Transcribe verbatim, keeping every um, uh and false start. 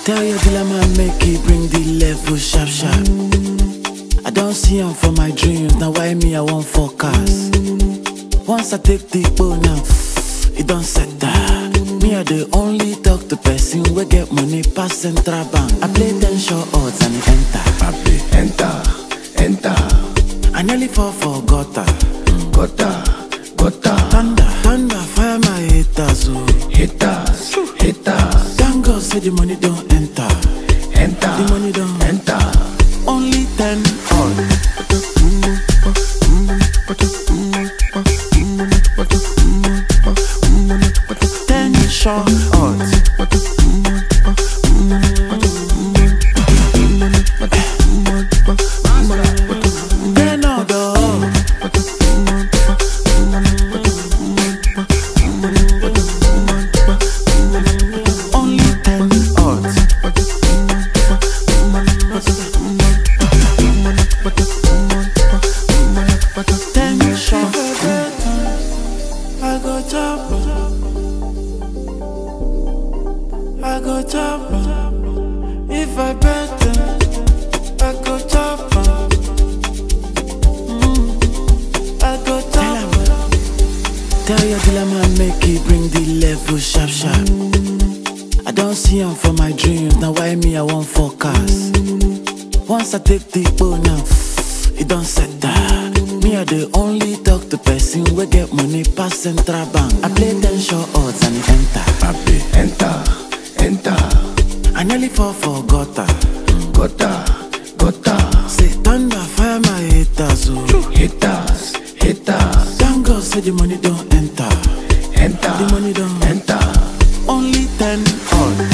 Tell your dealer man make he bring the level sharp sharp. I don't see him for my dreams, now why me I want forecast. Once I take the bow now, it don't set that. Me I the only talk to person we get money pass central bank. I play ten SURE odds and it enter. I play enter, enter. I nearly fall for gutter, gutter, gutter. Thunder, thunder, fire my haters, oh. Haters, haters. Thank God say the money don't enter. Enter, the money don't enter. Only ten odds. Ten SURE odds. Ten odds. Only ten odds. Ten SURE. I go chop, I go chop. If I bet them, I go chop. Mm, I go chop. Tell your dealer man make he bring the level sharp sharp. I don't see him for my dreams, now why me I want forecast. Once I take the bow now, it don't set that. Me I the only talk to person we get money pass central bank. I play ten SURE odds and it enter. I play enter, enter. I nearly fall for gutter, gutter, gutter. say thunder, fire my haters, oh. Haters, haters. Thank God say the money don't enter. Enter, The money don't enter. Only ten odds.